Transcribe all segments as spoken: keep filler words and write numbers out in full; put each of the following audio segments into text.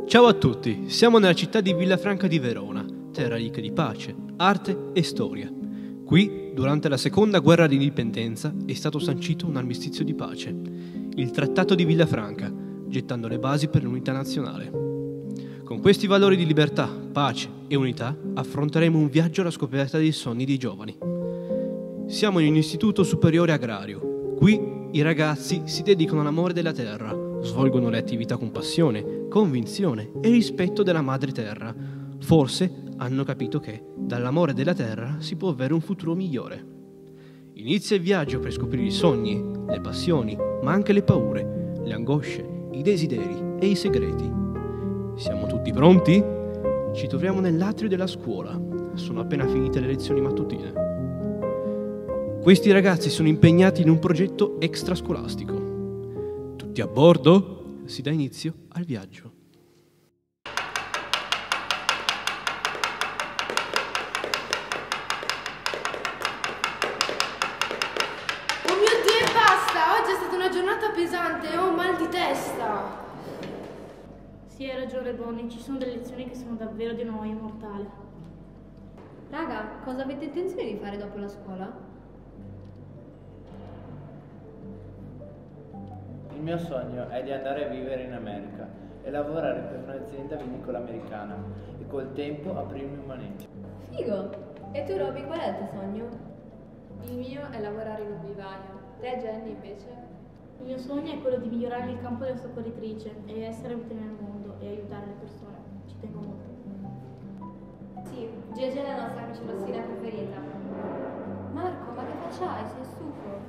Ciao a tutti, siamo nella città di Villafranca di Verona, terra ricca di pace, arte e storia. Qui, durante la seconda guerra di indipendenza, è stato sancito un armistizio di pace, il Trattato di Villafranca, gettando le basi per l'unità nazionale. Con questi valori di libertà, pace e unità affronteremo un viaggio alla scoperta dei sogni dei giovani. Siamo in un istituto superiore agrario. Qui i ragazzi si dedicano all'amore della terra, svolgono le attività con passione, convinzione e rispetto della madre terra. Forse hanno capito che dall'amore della terra si può avere un futuro migliore. Inizia il viaggio per scoprire i sogni, le passioni, ma anche le paure, le angosce, i desideri e i segreti. Siamo tutti pronti? Ci troviamo nell'atrio della scuola. Sono appena finite le lezioni mattutine. Questi ragazzi sono impegnati in un progetto extrascolastico. Tutti a bordo? Si dà inizio al viaggio. Oh mio Dio, e basta! Oggi è stata una giornata pesante e ho un mal di testa. Sì, hai ragione Bonnie, ci sono delle lezioni che sono davvero di noia mortale. Raga, cosa avete intenzione di fare dopo la scuola? Il mio sogno è di andare a vivere in America e lavorare per un'azienda vinicola americana e col tempo aprirmi un manegio. Figo! E tu Roby, qual è il tuo sogno? Il mio è lavorare in un vivaio. Te Jenny invece? Il mio sogno è quello di migliorare il campo della soccorritrice e essere utile nel mondo e aiutare le persone. Ci tengo molto. Sì, Gigi è la nostra croce rossina preferita. Marco, ma che facciai? Sei stufo?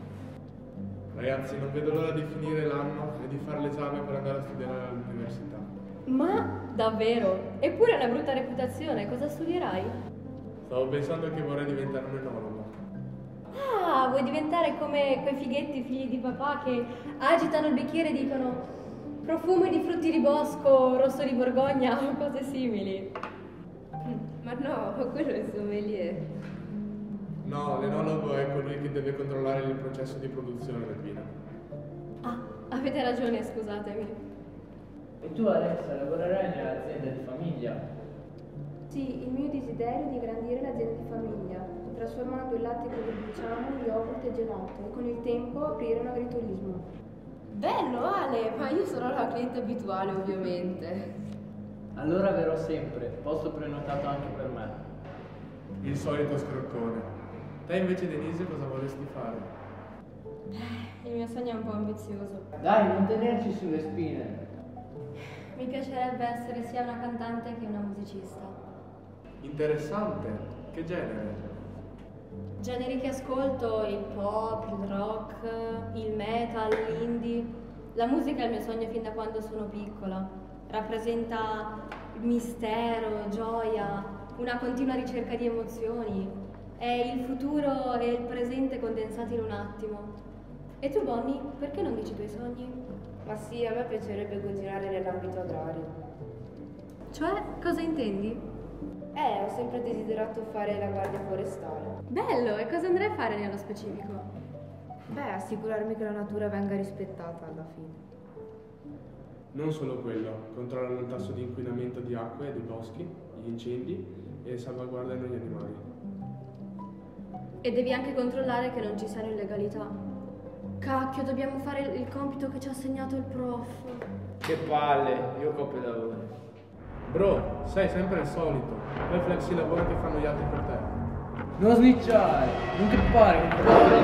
Ragazzi, non vedo l'ora di finire l'anno e di fare l'esame per andare a studiare all'università. Ma davvero? Eppure hai una brutta reputazione, cosa studierai? Stavo pensando che vorrei diventare un enologo. Ah, vuoi diventare come quei fighetti figli di papà che agitano il bicchiere e dicono profumo di frutti di bosco, rosso di Borgogna o cose simili? Ma no, quello è il sommelier. No, l'enologo è colui che deve controllare il processo di produzione del vino. Ah, avete ragione, scusatemi. E tu Alexa lavorerai nell'azienda di famiglia? Sì, il mio desiderio è di ingrandire l'azienda di famiglia, trasformando il latte che produciamo in yogurt e gelato e con il tempo aprire un agriturismo. Bello Ale, ma io sarò la cliente abituale ovviamente. Allora verrò sempre, posto prenotato anche per me. Il solito scroccone. Te invece Denise cosa vorresti fare? Il mio sogno è un po' ambizioso. Dai, non tenerci sulle spine. Mi piacerebbe essere sia una cantante che una musicista. Interessante. Che genere? Generi che ascolto, il pop, il rock, il metal, l'indie. La musica è il mio sogno fin da quando sono piccola. Rappresenta mistero, gioia, una continua ricerca di emozioni. È il futuro e il presente condensati in un attimo. E tu Bonnie, perché non dici i tuoi sogni? Ma sì, a me piacerebbe continuare nell'ambito agrario. Cioè, cosa intendi? Eh, ho sempre desiderato fare la guardia forestale. Bello, e cosa andrai a fare nello specifico? Beh, assicurarmi che la natura venga rispettata alla fine. Non solo quello, controllano il tasso di inquinamento di acque e dei boschi, gli incendi e salvaguardano gli animali. E devi anche controllare che non ci siano illegalità. Cacchio, dobbiamo fare il compito che ci ha assegnato il prof. Che palle, io copio lavoro. Bro, sei sempre il solito. Quei flexi lavoro che fanno gli altri per te. Non snitchare, non creppare, che palle.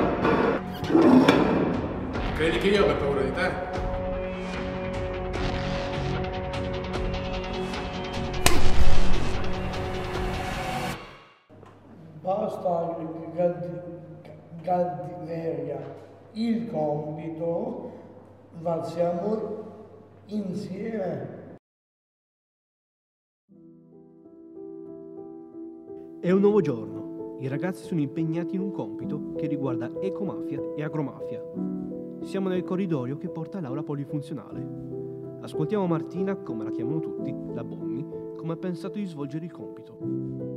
Credi che io abbia paura di te? Basta cattiveria, il compito facciamo insieme. È un nuovo giorno. I ragazzi sono impegnati in un compito che riguarda ecomafia e agromafia. Siamo nel corridoio che porta all'aula polifunzionale. Ascoltiamo Martina, come la chiamano tutti, la Bonnie, come ha pensato di svolgere il compito.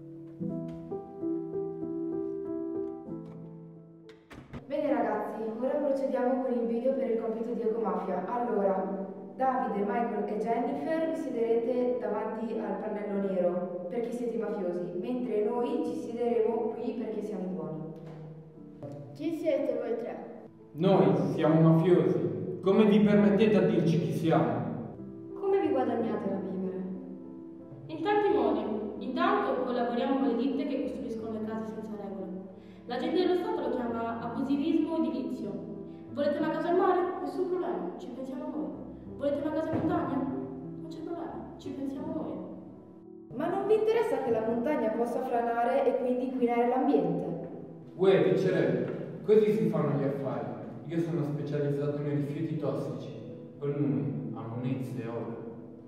Bene ragazzi, ora procediamo con il video per il compito di ecomafia. Allora, Davide, Michael e Jennifer vi siederete davanti al pannello nero perché siete i mafiosi, mentre noi ci siederemo qui perché siamo i buoni. Chi siete voi tre? Noi siamo mafiosi. Come vi permettete a dirci chi siamo? Come vi guadagnate da vivere? In tanti modi. Intanto collaboriamo con le ditte che costruiscono le case senza regole. La gente dello Stato lo chiama abusivismo edilizio. Volete una casa al mare? Nessun problema, ci pensiamo noi. Volete una casa in montagna? Non c'è problema, ci pensiamo noi. Ma non vi interessa che la montagna possa franare e quindi inquinare l'ambiente? Uè, vincerebbe. Così si fanno gli affari. Io sono specializzato nei rifiuti tossici. Con noi, ammonnezze e oro.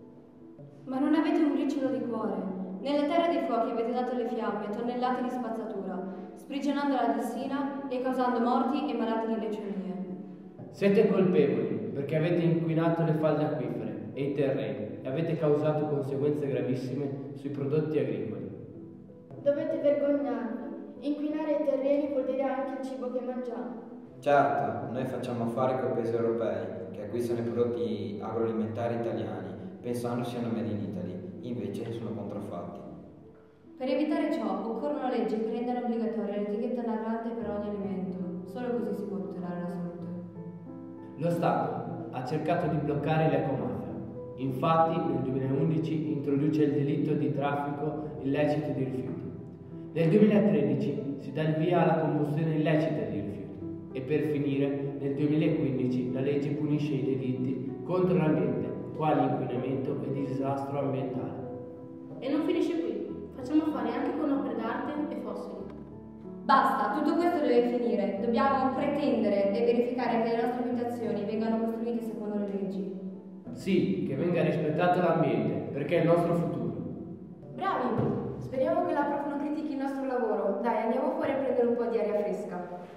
Ma non avete un briciolo di cuore. Nelle terre dei fuochi avete dato alle fiamme tonnellate di spazzatura, sprigionando la diossina e causando morti e malati di leucemie. Siete colpevoli perché avete inquinato le falde acquifere e i terreni e avete causato conseguenze gravissime sui prodotti agricoli. Dovete vergognarvi. Inquinare i terreni vuol dire anche il cibo che mangiamo. Certo, noi facciamo affari con i paesi europei che acquistano i prodotti agroalimentari italiani pensando siano made in Italy, invece sono contraffatti. Per evitare ciò occorrono leggi che rendano obbligatoria l'etichetta anagrafica per ogni alimento. Solo così si può tutelare la salute. Lo Stato ha cercato di bloccare l'ecomafia. Infatti nel duemilaundici introduce il delitto di traffico illecito di rifiuti. Nel duemilatredici si dà il via alla combustione illecita di rifiuti e per finire nel duemilaquindici la legge punisce i delitti contro l'ambiente, quali inquinamento e disastro ambientale. E non finisce qui, facciamo affari anche con opere d'arte e fossili. Basta, tutto questo deve finire. Dobbiamo pretendere e verificare che le nostre abitazioni vengano costruite secondo le leggi. Sì, che venga rispettato l'ambiente, perché è il nostro futuro. Bravi! Speriamo che la prof non critichi il nostro lavoro. Dai, andiamo fuori a prendere un po' di aria fresca.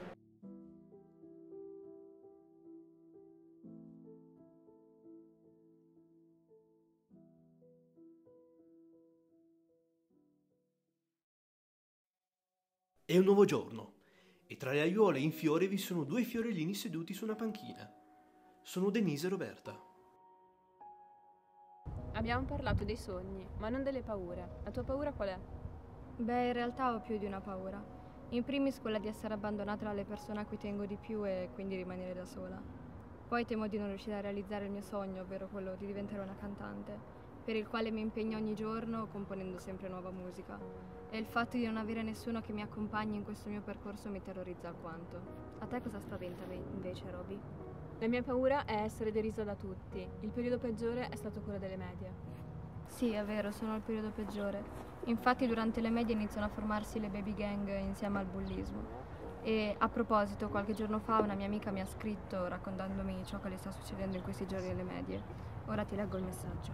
È un nuovo giorno e tra le aiuole in fiore vi sono due fiorellini seduti su una panchina. Sono Denise e Roberta. Abbiamo parlato dei sogni, ma non delle paure. La tua paura qual è? Beh, in realtà ho più di una paura. In primis quella di essere abbandonata dalle persone a cui tengo di più e quindi rimanere da sola. Poi temo di non riuscire a realizzare il mio sogno, ovvero quello di diventare una cantante, per il quale mi impegno ogni giorno componendo sempre nuova musica. E il fatto di non avere nessuno che mi accompagni in questo mio percorso mi terrorizza alquanto. A te cosa spaventa invece, Roby? La mia paura è essere derisa da tutti. Il periodo peggiore è stato quello delle medie. Sì, è vero, sono il periodo peggiore. Infatti durante le medie iniziano a formarsi le baby gang insieme al bullismo. E a proposito, qualche giorno fa una mia amica mi ha scritto raccontandomi ciò che le sta succedendo in questi giorni alle medie. Ora ti leggo il messaggio.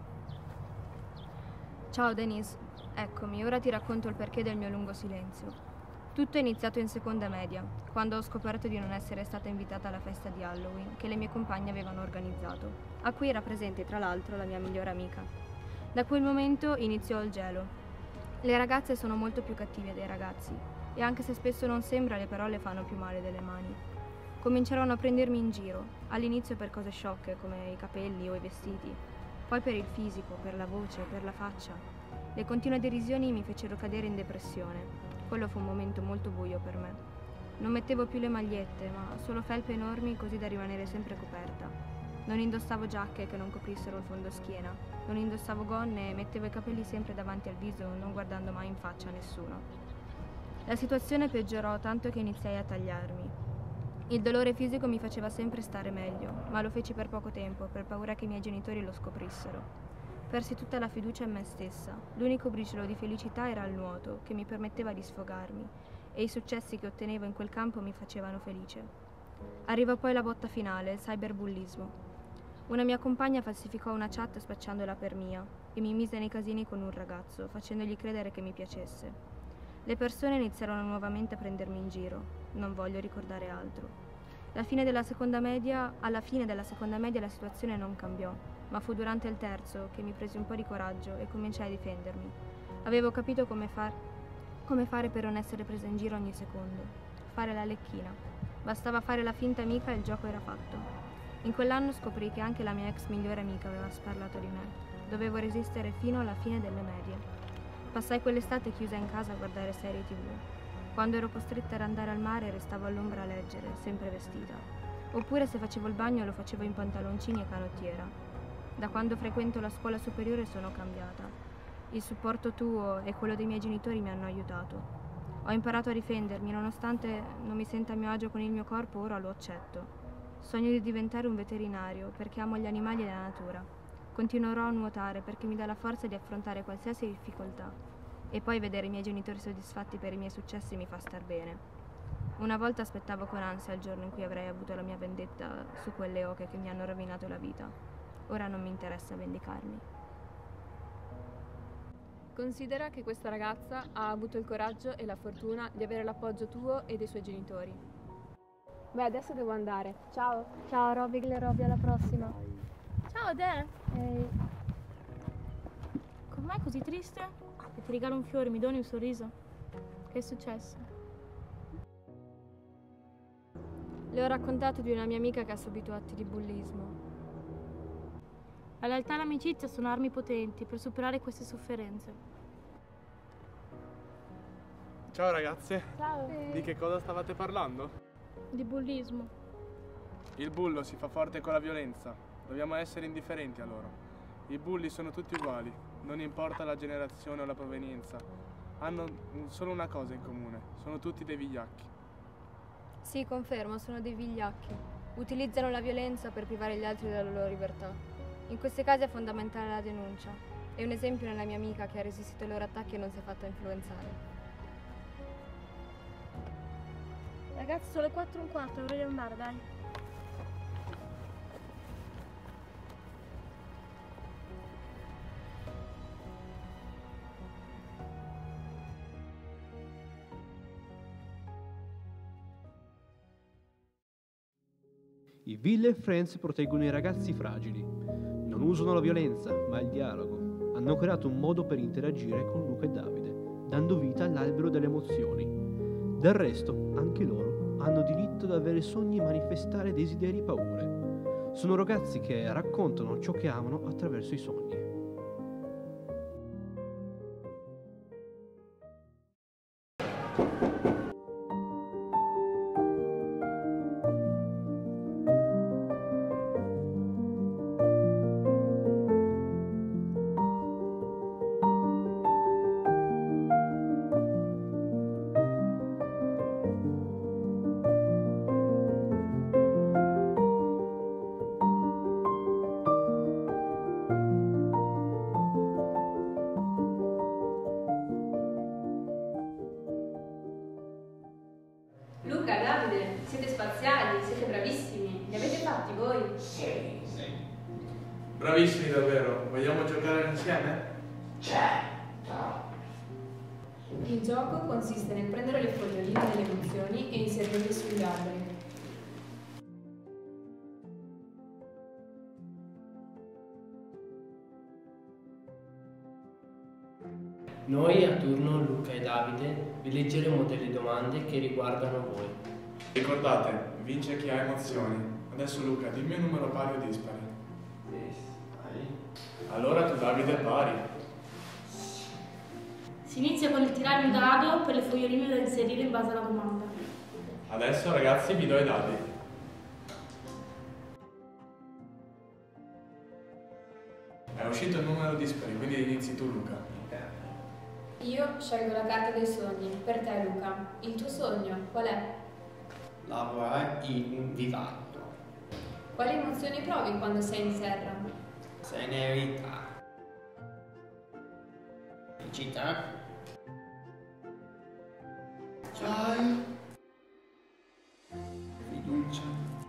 Ciao Denise, eccomi, ora ti racconto il perché del mio lungo silenzio. Tutto è iniziato in seconda media, quando ho scoperto di non essere stata invitata alla festa di Halloween che le mie compagne avevano organizzato, a cui era presente tra l'altro la mia migliore amica. Da quel momento iniziò il gelo. Le ragazze sono molto più cattive dei ragazzi, e anche se spesso non sembra, le parole fanno più male delle mani. Cominciarono a prendermi in giro, all'inizio per cose sciocche come i capelli o i vestiti, poi per il fisico, per la voce, per la faccia. Le continue derisioni mi fecero cadere in depressione. Quello fu un momento molto buio per me. Non mettevo più le magliette, ma solo felpe enormi così da rimanere sempre coperta. Non indossavo giacche che non coprissero il fondo schiena, non indossavo gonne e mettevo i capelli sempre davanti al viso, non guardando mai in faccia a nessuno. La situazione peggiorò tanto che iniziai a tagliarmi. Il dolore fisico mi faceva sempre stare meglio, ma lo feci per poco tempo, per paura che i miei genitori lo scoprissero. Persi tutta la fiducia in me stessa. L'unico briciolo di felicità era il nuoto, che mi permetteva di sfogarmi, e i successi che ottenevo in quel campo mi facevano felice. Arrivò poi la botta finale, il cyberbullismo. Una mia compagna falsificò una chat spacciandola per mia e mi mise nei casini con un ragazzo, facendogli credere che mi piacesse. Le persone iniziarono nuovamente a prendermi in giro. Non voglio ricordare altro. La fine della seconda media, alla fine della seconda media la situazione non cambiò, ma fu durante il terzo che mi presi un po' di coraggio e cominciai a difendermi. Avevo capito come, far, come fare per non essere presa in giro ogni secondo. Fare la lecchina. Bastava fare la finta amica e il gioco era fatto. In quell'anno scoprì che anche la mia ex migliore amica aveva sparlato di me. Dovevo resistere fino alla fine delle medie. Passai quell'estate chiusa in casa a guardare serie tivù. Quando ero costretta ad andare al mare restavo all'ombra a leggere, sempre vestita. Oppure se facevo il bagno lo facevo in pantaloncini e canottiera. Da quando frequento la scuola superiore sono cambiata. Il supporto tuo e quello dei miei genitori mi hanno aiutato. Ho imparato a difendermi, nonostante non mi senta a mio agio con il mio corpo, ora lo accetto. Sogno di diventare un veterinario perché amo gli animali e la natura. Continuerò a nuotare perché mi dà la forza di affrontare qualsiasi difficoltà. E poi vedere i miei genitori soddisfatti per i miei successi mi fa star bene. Una volta aspettavo con ansia il giorno in cui avrei avuto la mia vendetta su quelle oche che mi hanno rovinato la vita. Ora non mi interessa vendicarmi. Considera che questa ragazza ha avuto il coraggio e la fortuna di avere l'appoggio tuo e dei suoi genitori. Beh, adesso devo andare. Ciao. Ciao Robby, Robby, alla prossima. Ciao De. Ehi. Com'è così triste? Che ti regalo un fiore, mi doni un sorriso? Che è successo? Le ho raccontato di una mia amica che ha subito atti di bullismo. La lealtà e l'amicizia sono armi potenti per superare queste sofferenze. Ciao ragazze. Ciao. Di che cosa stavate parlando? Di bullismo. Il bullo si fa forte con la violenza. Dobbiamo essere indifferenti a loro. I bulli sono tutti uguali, non importa la generazione o la provenienza. Hanno solo una cosa in comune, sono tutti dei vigliacchi. Sì, confermo, sono dei vigliacchi. Utilizzano la violenza per privare gli altri della loro libertà. In questi casi è fondamentale la denuncia. È un esempio nella mia amica che ha resistito ai loro attacchi e non si è fatta influenzare. Ragazzi, sono le quattro e un quarto, vorrei andare, dai. I Ville Friends proteggono i ragazzi fragili. Non usano la violenza, ma il dialogo. Hanno creato un modo per interagire con Luca e Davide, dando vita all'albero delle emozioni. Del resto, anche loro hanno diritto ad avere sogni e manifestare desideri e paure. Sono ragazzi che raccontano ciò che amano attraverso i sogni. Luca, Davide, siete spaziali, siete bravissimi. Li avete fatti voi? Sì, sì. Bravissimi davvero. Vogliamo giocare insieme? Certo. Il gioco consiste nel prendere le foglioline delle emozioni e inserirle sugli alberi. Noi a turno, Luca e Davide, vi leggeremo delle domande che riguardano voi. Ricordate, vince chi ha emozioni. Adesso Luca, dimmi un numero pari o dispari. Dispari. Allora tu Davide pari. Si inizia con il tirare un dado per le foglioline da inserire in base alla domanda. Adesso ragazzi vi do i dadi. È uscito il numero dispari, quindi inizi tu Luca. Io scelgo la carta dei sogni. Per te Luca, il tuo sogno qual è? Lavorare in vivato. Quali emozioni provi quando sei in serra? Serenità. Felicità. Gioia. Fiducia.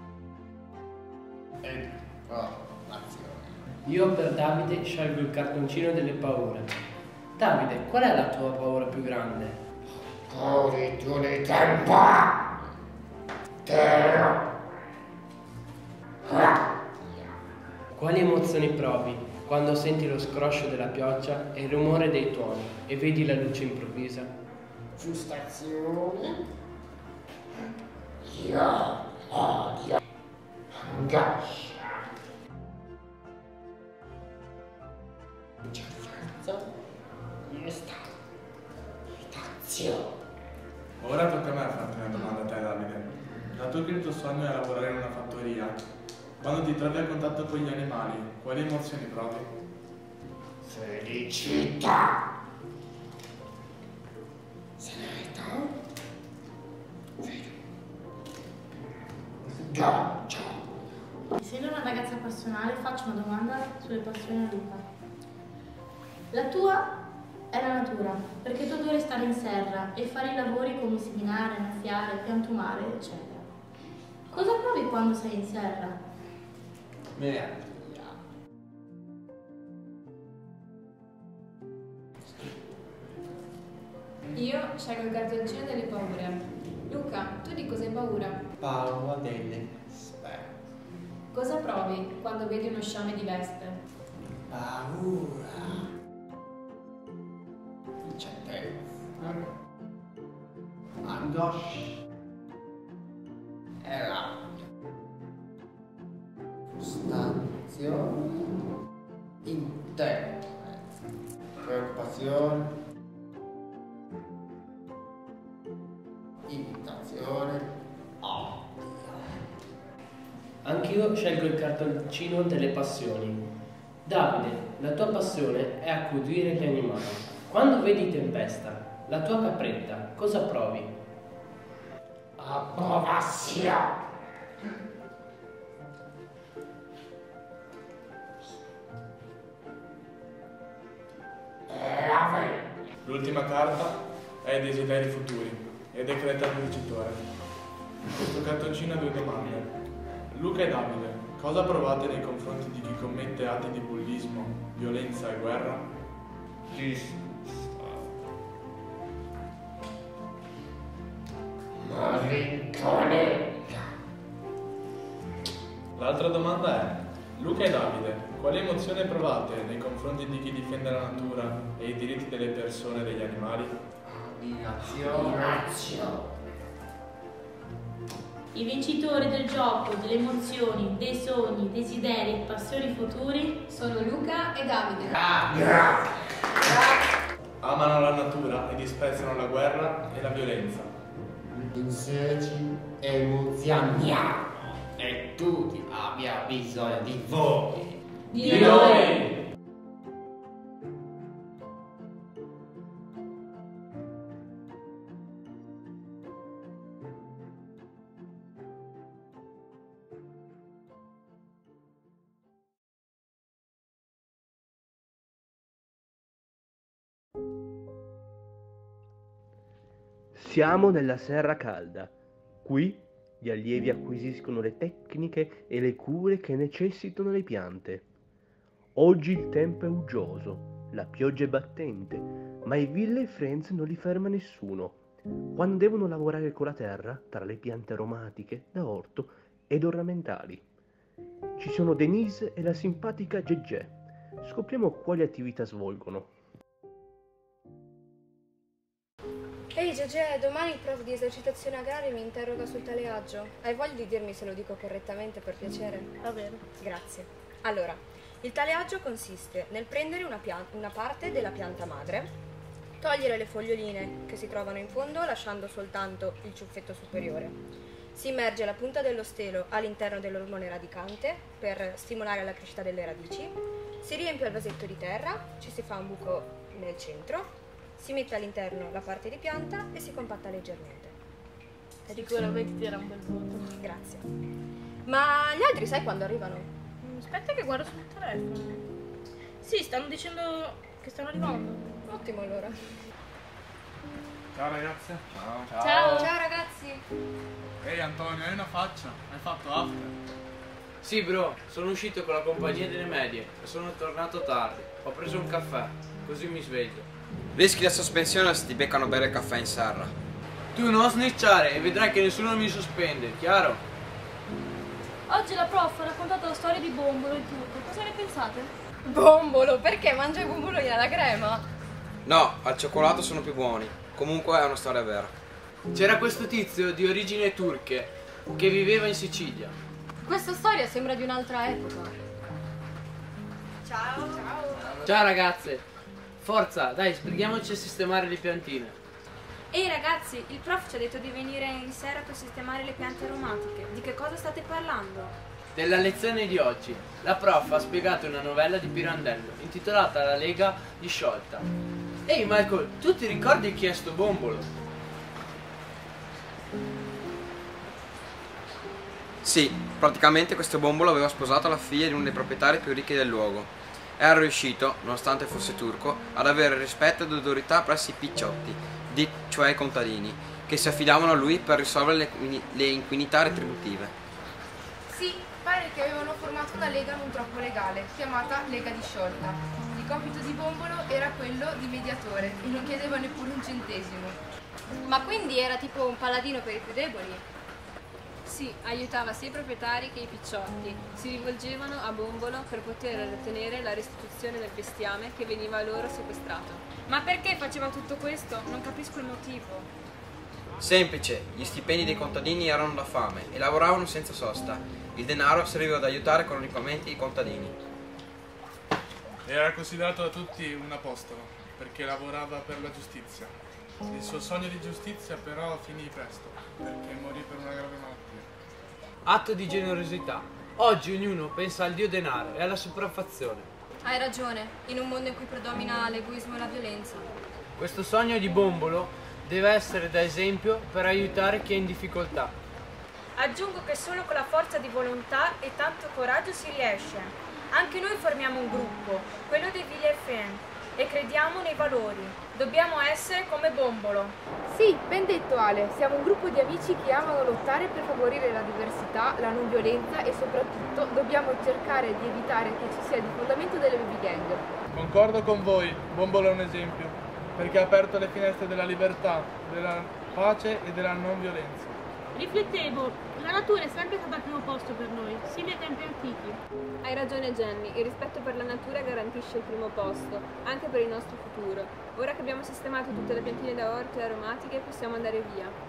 E provazione. Io per Davide scelgo il cartoncino delle paure. Davide, qual è la tua paura più grande? Corrigione di tempo. Terra. Quali emozioni provi quando senti lo scroscio della pioggia e il rumore dei tuoni e vedi la luce improvvisa? Frustrazione. Io odio angoscia. Certezza e stabilizzazione. Ora tocca a me a farti una domanda a te, Davide. Dato che il tuo sogno è lavorare in una fattoria, quando ti trovi a contatto con gli animali, quali emozioni provi? Felicità. Serenità. Ghiaccio. Essendo una ragazza passionale, faccio una domanda sulle passioni a Luca. La tua è la natura, perché tu adori stare in serra e fare i lavori come seminare, annaffiare, piantumare, eccetera. Cosa provi quando sei in serra? Merda. Io scelgo il cartoncino delle paure. Luca, tu di cosa hai paura? Paura delle speranze. Cosa provi quando vedi uno sciame di vespe? Paura. Incertezza. Angoscia. E rabbia. Frustrazione. Intero. Preoccupazione. Imitazione. Odio. Anch'io scelgo il cartoncino delle passioni. Davide, la tua passione è accudire gli animali. Quando vedi tempesta, la tua capretta, cosa provi? Approvazione. L'ultima carta è i desideri futuri e decreta il vincitore. Questo cartoncino ha due domande. Luca e Davide, cosa provate nei confronti di chi commette atti di bullismo, violenza e guerra? Malinconia. L'altra domanda è, Luca e Davide, quali emozioni provate nei confronti di chi difende la natura e i diritti delle persone e degli animali? Ammirazione. I vincitori del gioco, delle emozioni, dei sogni, desideri e passioni futuri sono Luca e Davide. Amano la natura e disprezzano la guerra e la violenza. Insegni emozioniamo e tutti abbiamo bisogno di voi. Di, di noi. noi. Siamo nella Serra Calda. Qui gli allievi acquisiscono le tecniche e le cure che necessitano le piante. Oggi il tempo è uggioso, la pioggia è battente, ma i Villey Friends non li ferma nessuno. Quando devono lavorare con la terra, tra le piante aromatiche, da orto ed ornamentali. Ci sono Denise e la simpatica Gegè. Scopriamo quali attività svolgono. Ehi Gegè, domani il prof di esercitazione agraria mi interroga sul taleaggio. Hai voglia di dirmi se lo dico correttamente, per piacere? Va bene. Grazie. Allora, il taleaggio consiste nel prendere una, pian- una parte della pianta madre, togliere le foglioline che si trovano in fondo lasciando soltanto il ciuffetto superiore. Si immerge la punta dello stelo all'interno dell'ormone radicante per stimolare la crescita delle radici, si riempie il vasetto di terra, ci si fa un buco nel centro, si mette all'interno la parte di pianta e si compatta leggermente. Sicuramente era un bel voto. Grazie. Ma gli altri sai quando arrivano? Aspetta che guardo sul telefono. Sì, stanno dicendo che stanno arrivando. Ottimo allora. Ciao ragazze. Ciao. Ciao. Ciao, Ciao ragazzi. Ehi Antonio, hai una faccia? Hai fatto after? Sì bro, sono uscito con la compagnia delle medie e sono tornato tardi. Ho preso un caffè, così mi sveglio. Rischi la sospensione se ti beccano bere il caffè in serra. Tu non snitchare e vedrai che nessuno mi sospende, chiaro? Oggi la prof ha raccontato la storia di Bombolo in turco. Cosa ne pensate? Bombolo? Perché mangia i bomboloni alla crema? No, al cioccolato sono più buoni. Comunque è una storia vera. C'era questo tizio di origini turche che viveva in Sicilia. Questa storia sembra di un'altra epoca. Ciao. Ciao. Ciao ragazze, forza, dai, sbrighiamoci a sistemare le piantine. Ehi ragazzi, il prof ci ha detto di venire in sera per sistemare le piante aromatiche. Di che cosa state parlando? Nella lezione di oggi, la prof ha spiegato una novella di Pirandello intitolata La Lega disciolta. Ehi Michael, tu ti ricordi chi è sto Bombolo? Sì, praticamente questo Bombolo aveva sposato la figlia di uno dei proprietari più ricchi del luogo. Era riuscito, nonostante fosse turco, ad avere rispetto ed autorità presso i picciotti, di, cioè i contadini, che si affidavano a lui per risolvere le, le inquinità retributive. Sì, pare che avevano formato una lega non troppo legale, chiamata Lega disciolta. Il compito di Bombolo era quello di mediatore e non chiedeva neppure un centesimo. Ma quindi era tipo un paladino per i più deboli? Sì, aiutava sia i proprietari che i picciotti. Si rivolgevano a Bombolo per poter ottenere la restituzione del bestiame che veniva loro sequestrato. Ma perché faceva tutto questo? Non capisco il motivo. Semplice, gli stipendi dei contadini erano da fame e lavoravano senza sosta. Il denaro serviva ad aiutare economicamente i contadini. Era considerato da tutti un apostolo, perché lavorava per la giustizia. Il suo sogno di giustizia però finì presto, perché morì per una grave malattia. Atto di generosità. Oggi ognuno pensa al dio denaro e alla sopraffazione. Hai ragione, in un mondo in cui predomina l'egoismo e la violenza. Questo sogno di Bombolo deve essere da esempio per aiutare chi è in difficoltà. Aggiungo che solo con la forza di volontà e tanto coraggio si riesce. Anche noi formiamo un gruppo, quello dei Villefin, e crediamo nei valori. Dobbiamo essere come Bombolo. Sì, ben detto Ale, siamo un gruppo di amici che amano lottare per favorire la diversità, la non violenza e soprattutto dobbiamo cercare di evitare che ci sia il diffondamento delle baby gang. Concordo con voi, Bombolo è un esempio, perché ha aperto le finestre della libertà, della pace e della non violenza. Riflettevo, la natura è sempre stata al primo posto per noi, sin dai tempi antichi. Hai ragione Jenny, il rispetto per la natura garantisce il primo posto, anche per il nostro futuro. Ora che abbiamo sistemato tutte le piantine da orto e aromatiche possiamo andare via.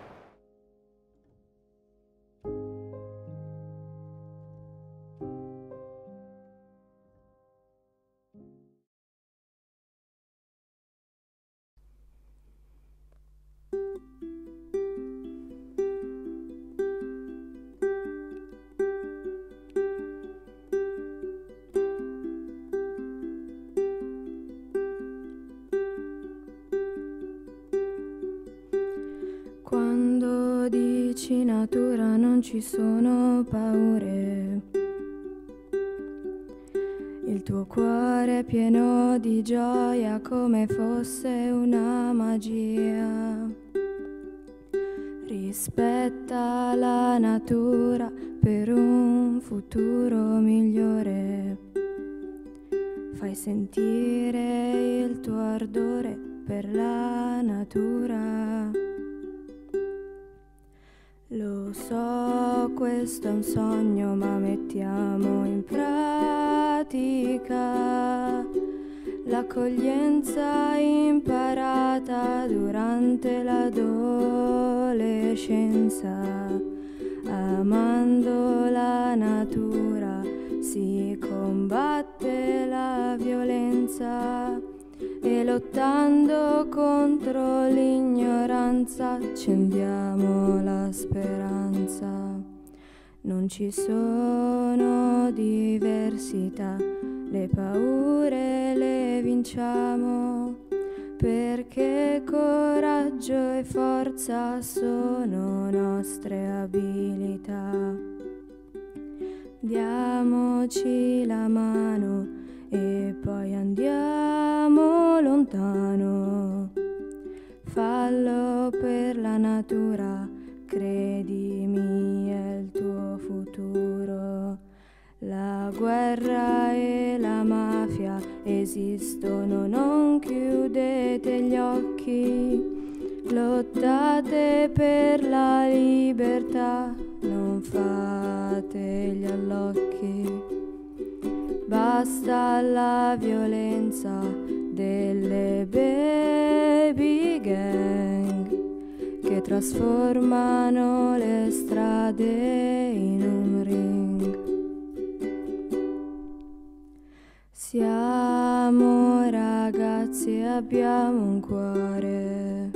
Quando dici natura non ci sono paure, il tuo cuore è pieno di gioia come fosse una magia. Rispetta la natura per un futuro migliore. Fai sentire il tuo ardore per la natura. Lo so, questo è un sogno, ma mettiamo in pratica l'accoglienza imparata durante l'adolescenza. Amando la natura si combatte la violenza e lottando contro l'ignoranza accendiamo la speranza. Non ci sono diversità, le paure le vinciamo, perché coraggio e forza sono nostre abilità. Diamoci la mano e poi andiamo lontano. Fallo per la natura, credimi è il tuo futuro. La guerra e la mafia esistono, non chiudete gli occhi. Lottate per la libertà, non fate gli allocchi. Basta la violenza delle baby gang che trasformano le strade in un ring. Siamo ragazzi e abbiamo un cuore,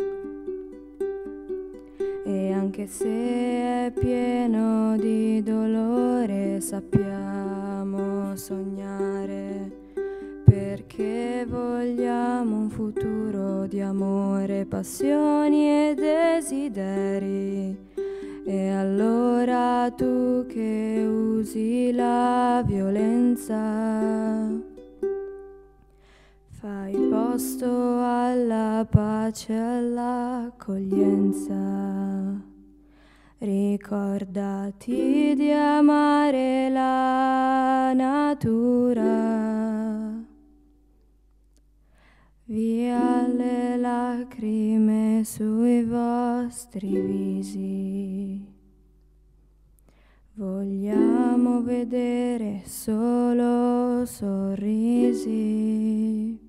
e anche se è pieno di dolore sappiamo sognare, perché vogliamo un futuro di amore, passioni e desideri. E allora tu che usi la violenza, fai posto alla pace e all'accoglienza. Ricordati di amare la natura. Via le lacrime sui vostri visi. Vogliamo vedere solo sorrisi.